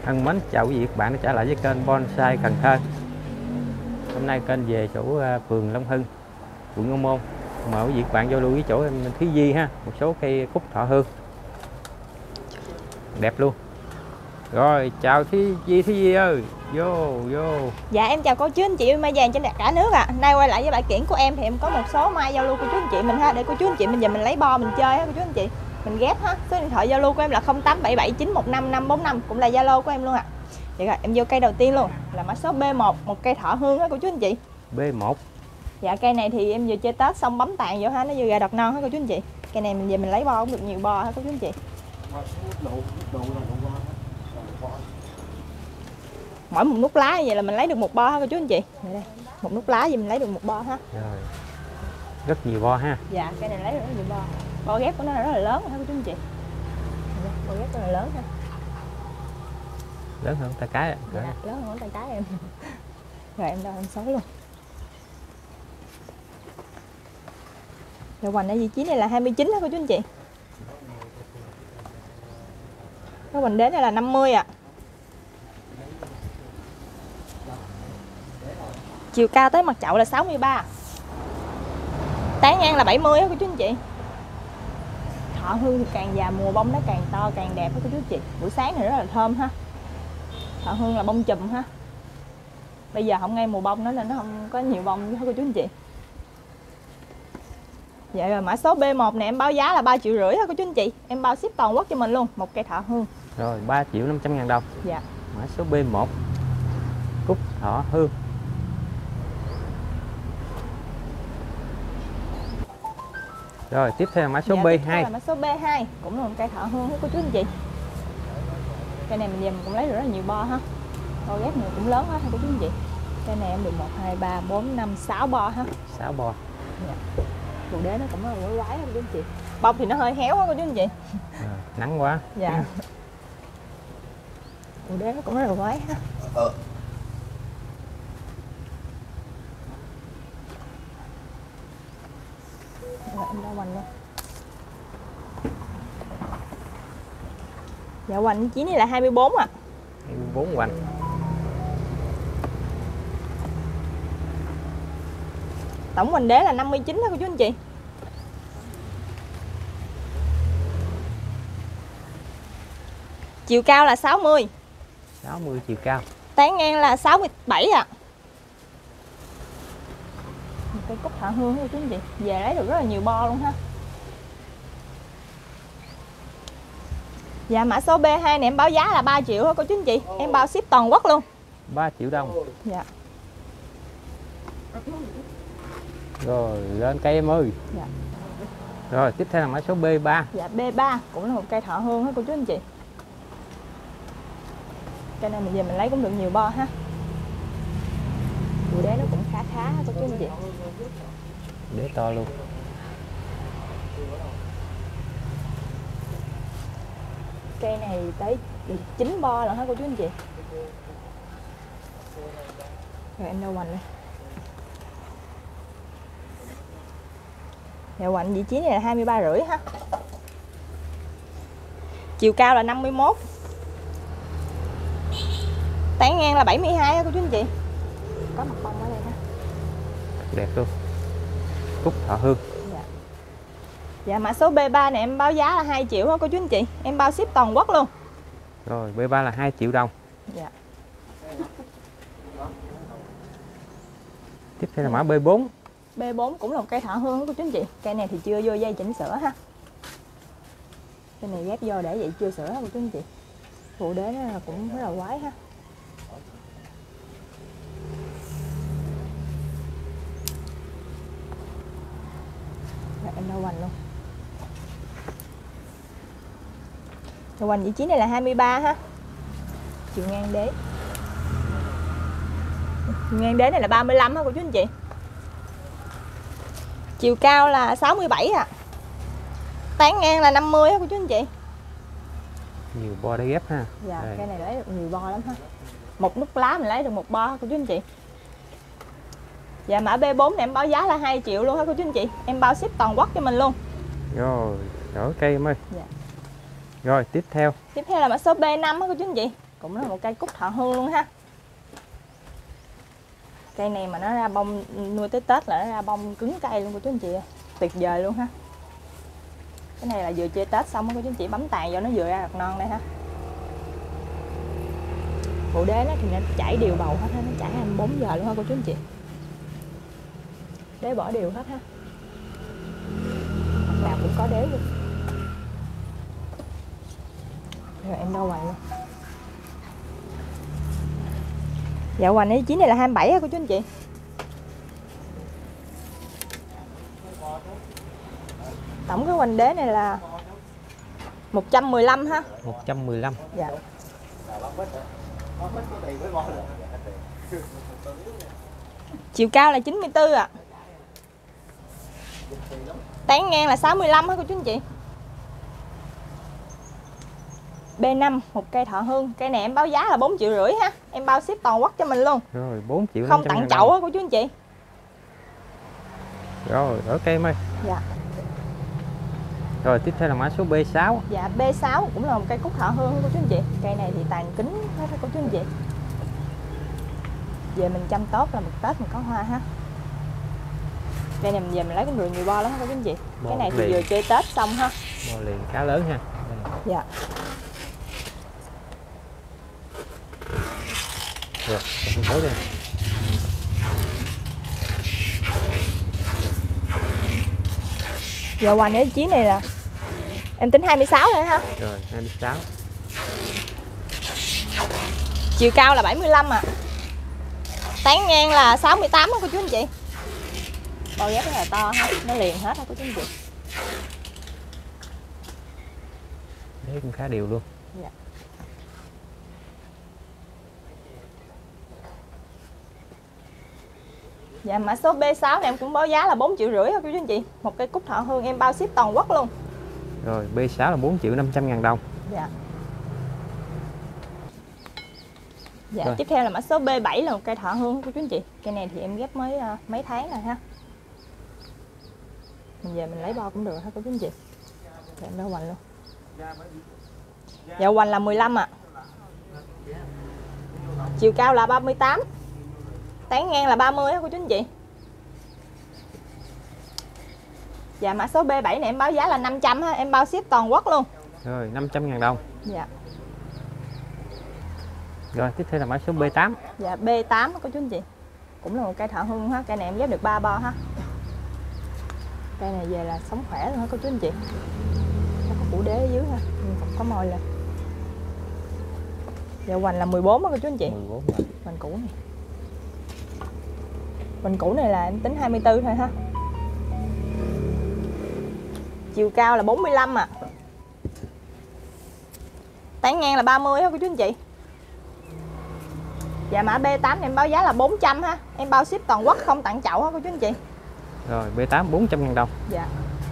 Thân mến chào quý vị các bạn đã trở lại với kênh Bonsai Cần Thơ. Hôm nay kênh về chỗ phường Long Hưng, quận Ô Môn. Mời quý vị các bạn vô lưu với chỗ em Thúy Di ha, một số cây cúc thọ hương đẹp luôn. Rồi chào Thúy Di ơi, vô. Dạ em chào cô chú anh chị mai vàng trên cả nước ạ. Nay quay lại với bãi kiển của em thì em có một số mai giao lưu cô chú anh chị mình ha, để cô chú anh chị mình về mình lấy bo mình chơi ha cô chú anh chị. Mình ghép ha. Số điện thoại giao lưu của em là 0877915545, cũng là Zalo của em luôn ạ. Vậy rồi em vô cây đầu tiên luôn, là mã số B1, một cây thọ hương á cô chú anh chị. B1. Dạ cây này thì em vừa chơi Tết xong bấm tàn vô ha, nó vừa ra đọt non ha cô chú anh chị. Cây này mình về mình lấy bo cũng được nhiều bo ha cô chú anh chị. Mỗi một nút lá như vậy là mình lấy được một bo ha cô chú anh chị. Đây, một nút lá gì mình lấy được một bo ha. Rồi. Rất nhiều bo ha. Dạ cây này lấy được rất nhiều bo. Bo ghép của nó rất là lớn ha cô chú anh chị. Bo ghép rất là lớn ha. Lớn hơn tay cái. Dạ, lớn hơn ngón tay cái em. Rồi em đo em số luôn. Rồi hoành ở vị trí này là 29 đó cô chú anh chị. Cái hoành đến này là 50 ạ. Chiều cao tới mặt chậu là 63. Tán ngang là 70 á cô chú anh chị. Thọ hương thì càng già mùa bông nó càng to càng đẹp á cô chú anh chị. Buổi sáng thì rất là thơm ha. Thọ hương là bông chùm ha. Bây giờ không ngay mùa bông nữa nên nó không có nhiều bông với cô chú anh chị. Vậy rồi mã số B1 này em báo giá là 3,5 triệu ha cô chú anh chị. Em bao ship toàn quốc cho mình luôn, một cây thọ hương. Rồi 3.500.000 đồng. Dạ. Mã số B1 cúc thọ hương. Rồi tiếp theo là mã số Dạ, B2. là mã số B2 cũng là một cây thọ hương của chú anh chị. Cây này mình về mình cũng lấy được rất là nhiều bo ha. Bo ghép này cũng lớn hết ha cô chú anh chị. Cây này em được 1, 2, 3, 4, 5, 6 bo ha. 6 bo. Dạ. Bộ đế nó cũng rất là quái quái ha cô chú anh chị. Bông thì nó hơi héo á cô chú anh chị. Nắng quá. Dạ. Bộ đế nó cũng rất là quái ha. Rồi em đo hoành luôn. Dạ hoành chỉ này là 24 ạ. 24 hoành. Tổng hoành đế là 59 đó cô chú anh chị. Chiều cao là 60. 60 chiều cao. Tán ngang là 67 ạ. Một cây cúc thọ hương cô chú anh chị. Về lấy được rất là nhiều bo luôn ha. Dạ mã số B2 này em báo giá là 3 triệu thôi cô chú anh chị. Em bao ship toàn quốc luôn. 3 triệu đồng. Dạ. Rồi lên cây em ơi. Dạ. Rồi tiếp theo là mã số B3. Dạ B3 cũng là một cây thọ hương hết cô chú anh chị. Cây này mình về mình lấy cũng được nhiều bo ha. Bụi đế nó cũng khá cô chú anh chị. Đế to luôn. Cây này tới 9 bo rồi hả cô chú anh chị. Rồi em đo hoành lên. Dạ hoành vị trí này là 23,5 ha. Chiều cao là 51. Tán ngang là 72 ha cô chú anh chị. Có mặt bông ở đây ha. Đẹp luôn. Cúc thọ hương. Dạ. Dạ mã số B3 này em báo giá là 2 triệu ha cô chú anh chị. Em bao ship toàn quốc luôn. Rồi B3 là 2 triệu đồng. Dạ. Tiếp theo là mã B4. B4 cũng là một cây thọ hương của chú anh chị. Cây này thì chưa vô dây chỉnh sữa ha. Cây này ghép vô để vậy chưa sữa của chú anh chị. Phụ đế nó cũng rất là quái ha. Rồi em đo hoành luôn. Rồi hoành vị trí này là 23 ha. Chiều ngang đế. Chiều ngang đế này là 35 ha cô chú anh chị. Chiều cao là 67 à. Tán ngang là 50 á cô chú anh chị. Nhiều bo để ghép ha. Dạ, đây. cây này lấy được nhiều bo lắm ha. Một nút lá mình lấy được một bo cô chú anh chị. Dạ mã B4 này em báo giá là 2 triệu luôn ha cô chú anh chị. Em bao ship toàn quốc cho mình luôn. Rồi, đổi cây em ơi. Dạ. Rồi tiếp theo là mã số B5 á cô chú anh chị. Cũng là một cây cúc thọ hương luôn ha. Cây này mà nó ra bông nuôi tới Tết là nó ra bông cứng cây luôn cô chú anh chị. Tuyệt vời luôn ha. Cái này là vừa chơi Tết xong cô chú anh chị bấm tàn vô nó vừa ra hạt non đây ha. Bộ đế nó thì nó chảy đều bầu hết ha, nó chảy 24 giờ luôn ha cô chú anh chị. Đế bỏ đều hết ha. Mặt nào cũng có đế luôn. Rồi em đâu hoài luôn. Dạ hoành ý chín này là 27 ha cô chú anh chị. Tổng cái hoành đế này là 115 ha. 115. Dạ. Chiều cao là 94 ạ. Tán ngang là 65 hả cô chú anh chị. B5 một cây thọ hương. Cây này em báo giá là 4,5 triệu ha. Em bao ship toàn quốc cho mình luôn. Rồi 4 triệu không tặng chậu á cô chú anh chị. Rồi ok em ơi. Dạ. Rồi tiếp theo là mã số B6. Dạ B6 cũng là một cây cúc thọ hương cô chú anh chị. Cây này thì tàn kính hết cô chú anh chị. Về mình chăm tốt là một Tết mình có hoa ha. Cây này mình về mình lấy cũng được nhiều bo lắm cô chú anh chị. Cái này thì vừa chơi Tết xong ha. Bo liền khá lớn ha. Dạ. Rồi, con số đi. Giờ hoành cái chí này là em tính 26 thôi ha. Rồi 26. Chiều cao là 75 ạ. Tán ngang là 68 á cô chú anh chị. Bao ghép rất là to ha, nó liền hết á cô chú anh chị. Đấy cũng khá đều luôn. Dạ. Dạ mã số B6 này em cũng báo giá là 4,5 triệu hả cô chú anh chị. Một cây cúc thọ hương em bao ship toàn quốc luôn. Rồi B6 là 4.500.000 đồng. Dạ. Dạ rồi. Tiếp theo là mã số B7 là một cây thọ hương của chú anh chị. Cây này thì em ghép mới mấy tháng rồi ha. Mình về mình lấy bo cũng được ha cô chú anh chị. Để em đo hoành luôn. Dạ hoành là 15 ạ. Chiều cao là 38. Tán ngang là 30 á cô chú anh chị. Dạ mã số B7 này em báo giá là 500 ha, em bao ship toàn quốc luôn. Rồi 500.000 đồng. Dạ. Rồi tiếp theo là mã số B8. Dạ B8 cô chú anh chị. Cũng là một cây thọ hương ha, cây này em ghép được 3 bo ha. Cây này về là sống khỏe luôn ha cô chú anh chị. Nó có củ đế ở dưới ha, có mồi lên. Dạ hoành là 14 á cô chú anh chị. 14 rồi. Hoành củ này. Hoành củ này là em tính 24 thôi ha. Chiều cao là 45 ạ. Tán ngang là 30 á cô chú anh chị. Dạ mã B8 này em báo giá là 400 ha. Em bao ship toàn quốc không tặng chậu ha cô chú anh chị. Rồi B8 400.000 đồng. Dạ.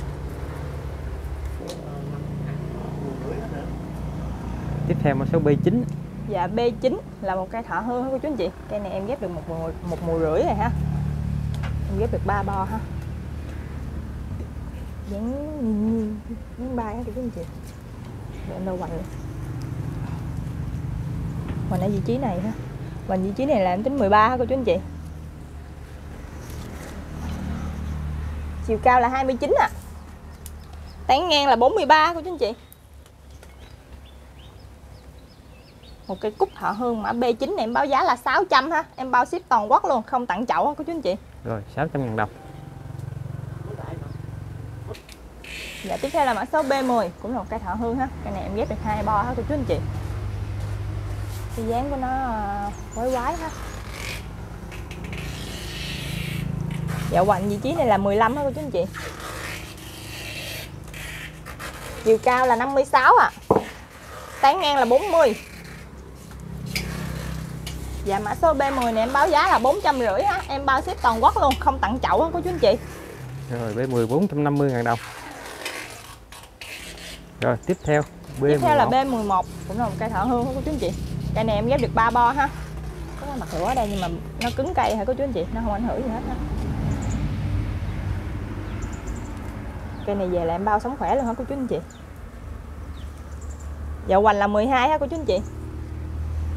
Tiếp theo mã số B9. Dạ B9 là một cây thọ hương ha cô chú anh chị. Cây này em ghép được một mùa rưỡi rồi ha. Em ghép được 3 bo ha. Dán bay ha cô chú anh chị. Để em đâu hoành luôn. Hoành ở vị trí này ha. Hoành vị trí này là em tính 13 ha cô chú anh chị. Chiều cao là 29 ạ. Tán ngang là 43 cô chú anh chị. Một cây cúc thọ hương mã B9 này em báo giá là 600 ha. Em bao ship toàn quốc luôn, không tặng chậu ha cô chú anh chị. Rồi 600.000 đồng. Dạ tiếp theo là mã số B10 cũng là một cây thọ hương ha. Cây này em ghép được 2 bo ha cô chú anh chị. Cái dáng của nó quái quái ha. Dạ hoành vị trí này là 15 ha cô chú anh chị. Chiều cao là 56 ạ. Tán ngang là 40. Dạ mã số B10 này em báo giá là 450 ha. Em bao ship toàn quốc luôn, không tặng chậu ha cô chú anh chị. Rồi B10 450.000 đồng. Rồi tiếp theo B11. Tiếp theo là B11 cũng là một cây thọ hương cô chú anh chị. Cây này em ghép được 3 bo ha. Có mặt lửa ở đây nhưng mà nó cứng cây hả cô chú anh chị, nó không ảnh hưởng gì hết ha. Cây này về là em bao sống khỏe luôn hả cô chú anh chị. Dạ hoành là 12 ha cô chú anh chị.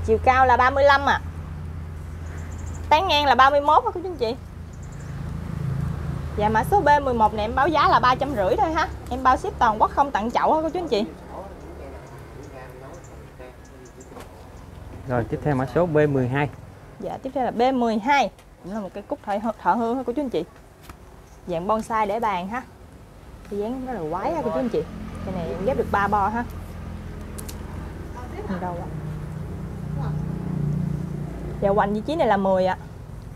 Chiều cao là 35 à. Tán ngang là 31 á cô chú anh chị. Và mã số B11 này em báo giá là 350 thôi ha. Em bao ship toàn quốc không tặng chậu ha cô chú anh chị. Rồi tiếp theo mã số B12. Dạ tiếp theo là B12. Cũng là một cái cúc thọ hương ha cô chú anh chị. Dạng bonsai để bàn ha. Cái dáng rất là quái ha cô chú anh chị. Cái này em ghép được 3 bo ha. Đâu ạ? Dạ hoành vị trí này là 10 ạ.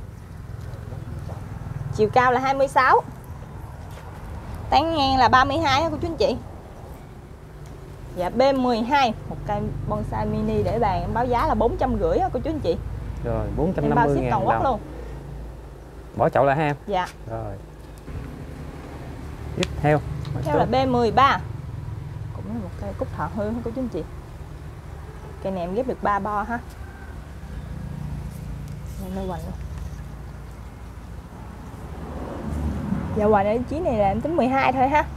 Chiều cao là 26. Tán ngang là 32 cô chú anh chị. Dạ B12, một cây bonsai mini để bàn em báo giá là 450 cô chú anh chị. Rồi Em bao 450 ship toàn ngàn quốc đồng. luôn. Bỏ chậu lại ha em. Dạ. Rồi. Tiếp theo mã Theo số là B13. Cũng là một cây cúc thọ hương cô chú anh chị. Cây này em ghép được 3 bo ha. Đây nó hoành luôn. Dạ hoành ở chí này là em tính 12 thôi ha.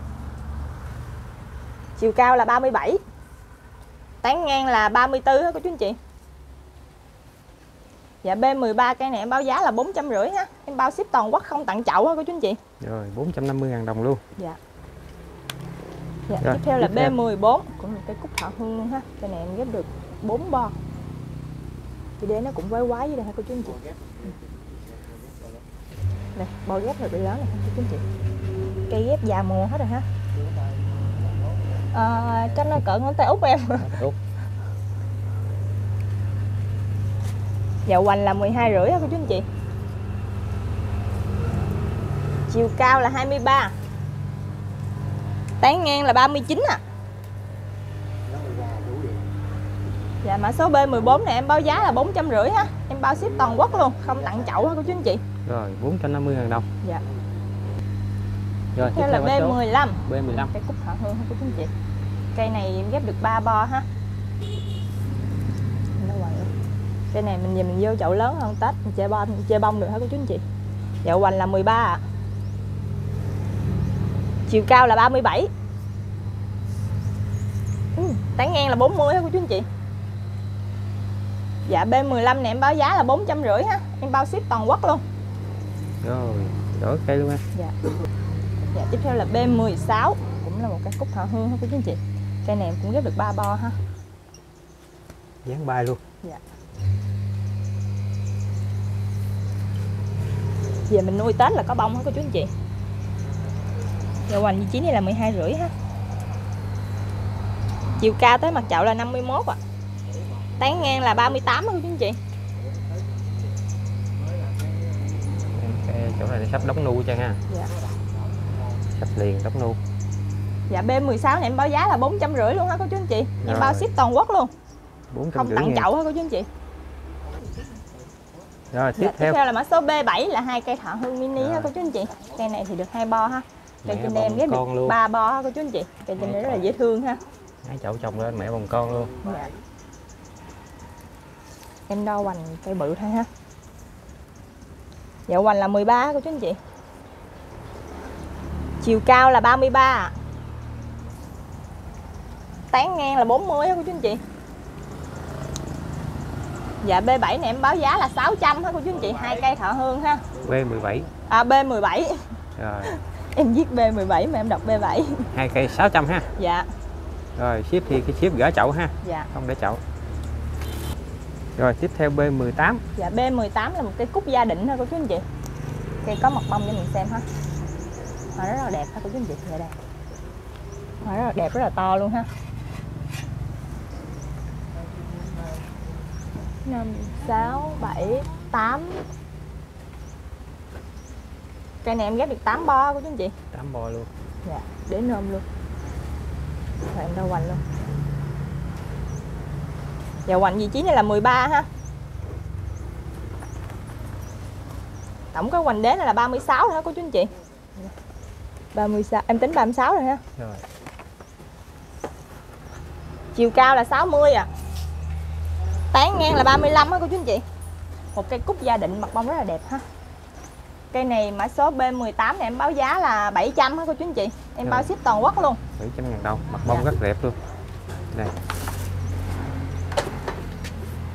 Chiều cao là 37. Tán ngang là 34 ha cô chú anh chị. Dạ B13 cây này em báo giá là 450 ha. Em bao ship toàn quốc không tặng chậu ha cô chú anh chị. Rồi 450 ngàn đồng luôn. Dạ. Dạ Rồi, tiếp theo là tiếp theo. B14, cũng là cây cúc thọ hương luôn ha. Cây này em ghép được 4 bo. Cái đế nó cũng quái quái vậy đây ha cô chú anh chị. Đây, bo ghép rồi bị lớn này ha cô chú anh chị. Cây ghép già mùa hết rồi ha. Chắc nó cỡ ngón tay út em. Út. Dạ hoành là 12,5 ha cô chú anh chị. Chiều cao là 23. Tán ngang là 39 à. Dạ mã số B14 này em báo giá là 450 ha. Em bao ship toàn quốc luôn, không tặng chậu ha cô chú anh chị. Rồi 450 ngàn đồng. Dạ. Rồi tiếp Theo là theo mã số B15. B15. Cây cúc thọ hương ha cô chú anh chị. Cây này em ghép được 3 bo ha. Nó hoành luôn. Cây này mình vô chậu lớn hơn Tết mình chơi bông được hả cô chú anh chị. Dạ hoành là 13 ạ. Chiều cao là 37. Tán ngang là 40 hả cô chú anh chị. Dạ B15 này em báo giá là 450 ha. Em bao ship toàn quốc luôn. Rồi đổi cây luôn em. Dạ. Dạ tiếp theo là B16, cũng là một cái cúc thọ hương ha cô chú anh chị. Cây này em cũng ghép được 3 bo ha. Dán bay luôn. Dạ. Về mình nuôi Tết là có bông hả cô chú anh chị. Dạ hoành vị trí này là 12,5 ha. Chiều cao tới mặt chậu là 51 ạ. Tán ngang là 38 hả cô chú anh chị. Cái chỗ này sắp đóng nu cho ha. Dạ. Sắp liền đóng nu. Dạ B16 này em báo giá là 450 luôn hả cô chú anh chị. Em Rồi. bao ship toàn quốc luôn. 450 Không tặng ngàn. chậu hả cô chú anh chị. Rồi tiếp Dạ, theo. là mã số B7 là 2 cây thọ hương mini ha cô chú anh chị. Cây này thì được 2 bo ha. Cây Mẹ trên đây em bồng ghép được con luôn. 3 bo ha cô chú anh chị. Cây trên đây rất là dễ thương ha. Hai chậu trồng lên mẹ bồng con luôn. Dạ. Em đo hoành cây bự thôi ha. Dạ hoành là 13 cô chú anh chị. Chiều cao là 33. Tán ngang là 40 cô chú anh chị. Dạ B7 này em báo giá là 600 ha cô chú anh chị, 2 cây thọ hương ha. B17. À B17. Rồi Em viết B17 mà em đọc B7. hai cây 600 ha. Dạ. Rồi ship thì cái ship gỡ chậu ha. Dạ. Không để chậu. Rồi tiếp theo B18. Dạ B18 là một cây cúc gia định ha cô chú anh chị. Cây có mật bông cho mình xem ha. Hoa rất là đẹp ha cô chú anh chị. Dạ đây. Hoa rất là đẹp, rất là to luôn ha. 5, 6, 7, 8. Cây này em ghép được 8 bo cô chú anh chị. 8 bo luôn. Dạ, để nôm luôn. Rồi em đo hoành luôn. Dạ hoành vị trí này là 13 ha. Tổng có hoành đế này là 36 rồi hả cô chú anh chị. 36, em tính 36 rồi ha. Rồi. Chiều cao là 60 à. Tán ngang là 35 á cô chú anh chị. Một cây cúc gia định mặt bông rất là đẹp ha. Cây này mã số B18 này em báo giá là 700 hả cô chú anh chị. Em bao ship toàn quốc luôn. 700 ngàn đồng. Mặt bông Dạ. rất đẹp luôn. Đây.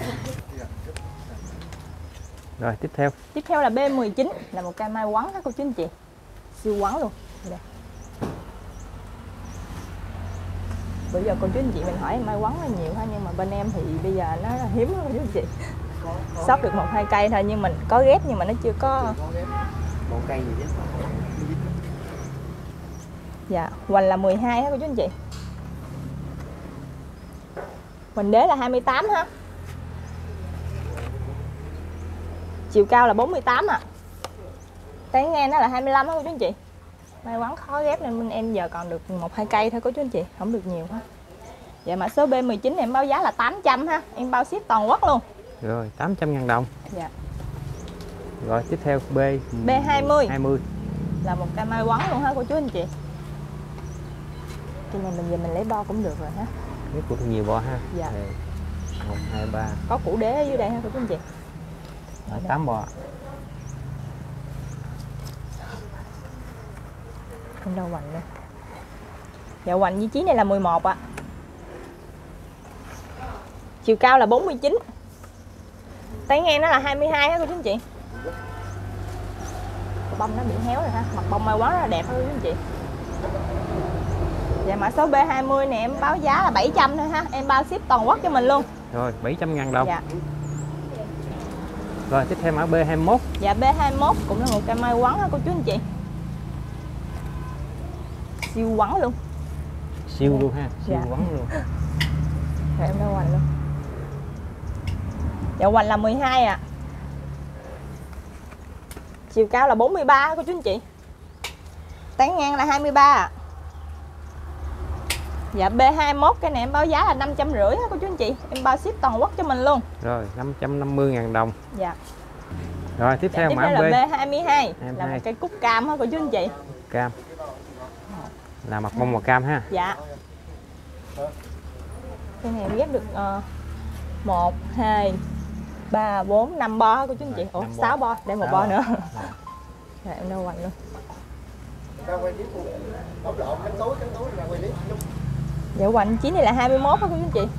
Rồi tiếp theo. Tiếp theo là B19 là một cây mai quắn ha cô chú anh chị. Siêu quắn luôn. Đây. Bây giờ cô chú anh chị mình hỏi mai quắn là nhiều ha, nhưng mà bên em thì bây giờ nó hiếm lắm cô chú anh chị. Sót được 1-2 cây thôi, nhưng mình có ghép nhưng mà nó chưa có. Một cây gì chứ? Dạ, hoành là 12 ha cô chú anh chị. Hoành đế là 28 ha. Chiều cao là 48 ạ. Tán ngang nó là 25 ha cô chú anh chị. May quắn khó ghép nên em giờ còn được 1-2 cây thôi cô chú anh chị, không được nhiều ha. Dạ mã số B19 em báo giá là 800 ha, em bao ship toàn quốc luôn. Rồi 800.000 đồng. Dạ. Rồi tiếp theo B20 20 là một cây mai quắn luôn ha cô chú anh chị. Cái này mình về mình lấy bo cũng được rồi ha. Cái của nhiều bo ha. Dạ. 1, 2, 3. Có củ đế ở dưới đây ha cô chú anh chị. Rồi 8 bo. Không đâu hoành nữa. Dạ hoành vị trí này là 11 ạ. Chiều cao là 49. Tán ngang nó là 22 á cô chú anh chị. Bông nó bị héo rồi ha, mặt bông mai quá là đẹp ha cô chú anh chị. Dạ mã số B20 này em báo giá là 700 thôi ha, em bao ship toàn quốc cho mình luôn. Rồi 700.000 đồng. Dạ. Rồi tiếp theo mã B21. Dạ B21 cũng là một cây mai quắn ha cô chú anh chị. Siêu quắn luôn. Siêu luôn ha, siêu Dạ. quắn luôn. Rồi em ra hoành luôn. Dạ hoành là 12 ạ. Chiều cao là 43 cô chú anh chị. Tán ngang là 23 ạ. Dạ B21 cái này em báo giá là 550 cô chú anh chị. Em bao ship toàn quốc cho mình luôn. Rồi 550.000 đồng. Dạ. Rồi tiếp theo Tiếp mã theo là B22 B22 là một cây cúc cam ha cô chú anh chị. cam. Là mặt bông màu cam ha. Dạ. Cái này em ghép được 1, 2, 3, 4, 5 bo ha cô chú anh chị. Ủa 6 bo, để một bo nữa. Rồi em đâu hoành luôn. Dạ hoành chín này là 21 ha cô chú anh chị.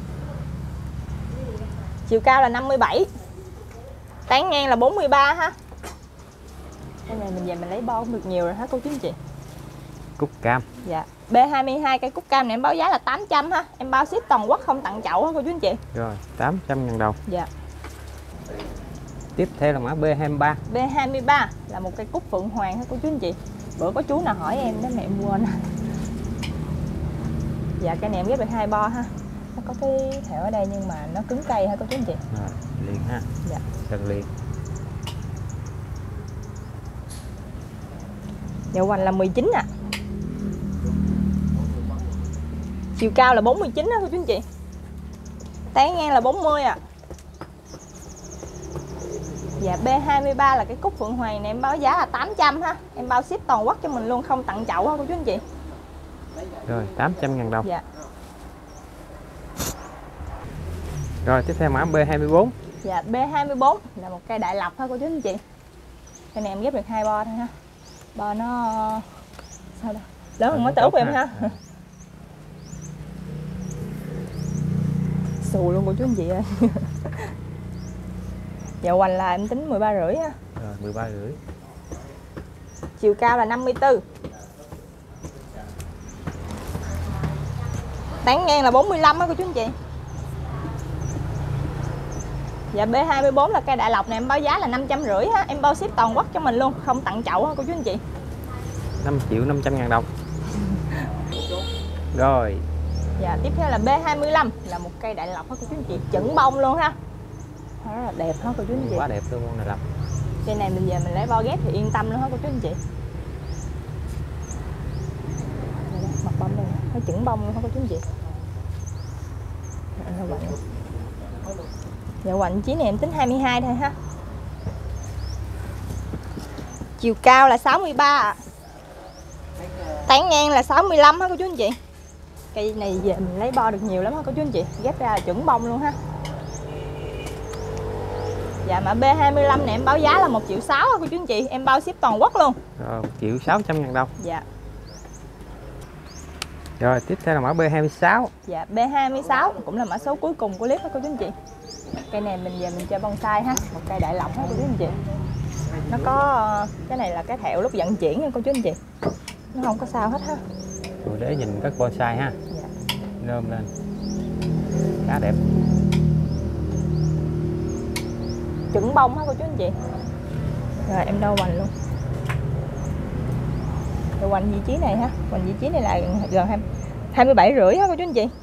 Chiều cao là 57. Tán ngang là 43 ha. Cái này mình về mình lấy bo cũng được nhiều rồi ha cô chú anh chị. Cúc cam. Dạ. B22 cây cúc cam này em báo giá là 800 ha. Em bao ship toàn quốc không tặng chậu ha cô chú anh chị. Rồi 800.000 đồng. Dạ. Tiếp theo là mã B23. B23 là một cây cúc phượng hoàng ha cô chú anh chị. Bữa có chú nào hỏi em đó mẹ em quên. Dạ cây này em ghép được 2 bo ha. Nó có cái thẻo ở đây nhưng mà nó cứng cây ha cô chú anh chị. Rồi, liền ha. Dạ. Cần liền. Dạ hoành là 19 ạ. Chiều cao là 49 á cô chú anh chị. Tán ngang là 40 ạ. Dạ B23 là cái cúc phượng hoàng này em báo giá là 800 ha. Em bao ship toàn quốc cho mình luôn, không tặng chậu ha cô chú anh chị. Rồi 800.000 đồng. Dạ. Rồi tiếp theo mã B24. Dạ B24 là một cây đại lộc ha cô chú anh chị. Cây này em ghép được 2 bo thôi ha. Bo nó sao đâu? Lớn hơn mới tới Úc em ha. Xù luôn cô chú anh chị ơi. Dạ hoành là em tính 13,5 ha. Rồi 13,5. Chiều cao là 54. Tán ngang là 45 á cô chú anh chị. Dạ B24 là cây đại lộc này em báo giá là 550 ha. Em bao ship toàn quốc cho mình luôn, không tặng chậu ha cô chú anh chị. 5.500.000 đồng. Rồi. Dạ tiếp theo là B25 là một cây đại lộc ha cô chú anh chị, chuẩn bông luôn ha. Rất là đẹp ha cô chú anh chị. Quá đẹp luôn con đại lộc. Cây này mình về mình lấy bo ghép thì yên tâm luôn ha cô chú anh chị. Đây, mặt bông đây, nó chuẩn bông luôn ha cô chú anh chị. Dạ hoành chí này em tính 22 thôi ha. Chiều cao là 63 ạ. Tán ngang là 65 ha cô chú anh chị. Cây này về mình lấy bo được nhiều lắm ha cô chú anh chị. Ghép ra là chuẩn bông luôn ha. Dạ mã B25 này em báo giá là 1,6 triệu ha cô chú anh chị. Em bao ship toàn quốc luôn. Rồi 1.600.000 đồng. Dạ. Rồi tiếp theo là mã B26. Dạ B26 cũng là mã số cuối cùng của clip ha cô chú anh chị. Cây này mình về mình chơi bonsai ha, một cây đại lộc ha cô chú anh chị. Nó có cái này là cái thẹo lúc vận chuyển nha cô chú anh chị, nó không có sao hết ha. Chủ đế nhìn rất bonsai ha. Dạ. Nôm lên khá đẹp. Chuẩn bông ha cô chú anh chị. Rồi em đo hoành luôn. Rồi hoành vị trí này ha, hoành vị trí này là gần 27 rưỡi ha cô chú anh chị.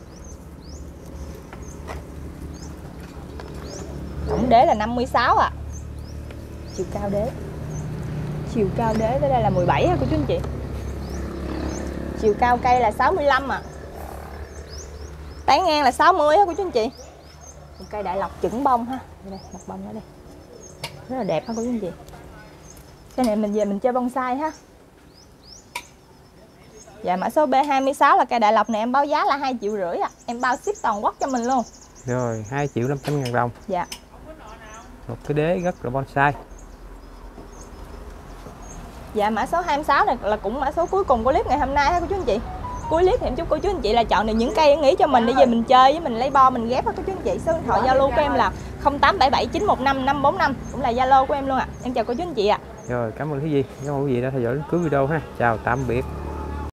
Tổng đế là 56 ạ. Chiều cao đế. Chiều cao đế tới đây là 17 ha cô chú anh chị. Chiều cao cây là 65 ạ. Tán ngang là 60 ha cô chú anh chị. Một cây đại lộc chuẩn bông ha. Đây, một bông ở đây. Rất là đẹp ha cô chú anh chị. Cái này mình về mình chơi bonsai ha. Dạ mã số B26 là cây đại lộc này em báo giá là 2,5 triệu ạ. Em bao ship toàn quốc cho mình luôn. Rồi 2.500.000 đồng. Dạ. Một cái đế rất là bonsai. Dạ mã số 26 này là cũng mã số cuối cùng của clip ngày hôm nay ha cô chú anh chị. Cuối clip thì em chúc cô chú anh chị là chọn được những cây em nghĩ cho mình để về mình chơi với mình lấy bo mình ghép ha cô chú anh chị. Số điện thoại Zalo của em là 0877915545, cũng là Zalo của em luôn ạ. Em chào cô chú anh chị ạ. Rồi cảm ơn quý vị. Cảm ơn quý vị đã theo dõi đến cuối video ha. Chào tạm biệt.